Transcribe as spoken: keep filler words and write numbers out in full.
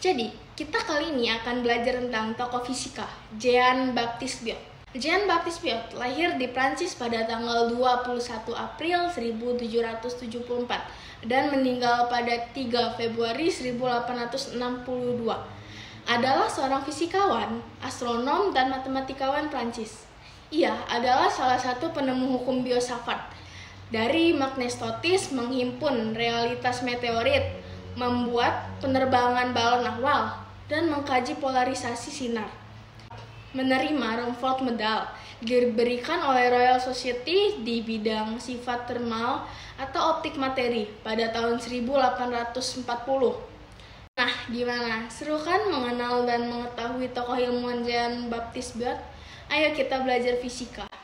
Jadi, kita kali ini akan belajar tentang tokoh fisika, Jean-Baptiste Biot. Jean-Baptiste Biot lahir di Prancis pada tanggal dua puluh satu April seribu tujuh ratus tujuh puluh empat dan meninggal pada tiga Februari seribu delapan ratus enam puluh dua. Adalah seorang fisikawan, astronom, dan matematikawan Prancis. Ia adalah salah satu penemu hukum Biot-Savart. Dari magnestotis menghimpun realitas meteorit, membuat penerbangan balon awal, dan mengkaji polarisasi sinar. Menerima Rumford Medal diberikan oleh Royal Society di bidang sifat termal atau optik materi pada tahun seribu delapan ratus empat puluh. Nah, gimana? Seru kan mengenal dan mengetahui tokoh ilmuwan Jean-Baptiste Biot? Ayo kita belajar fisika.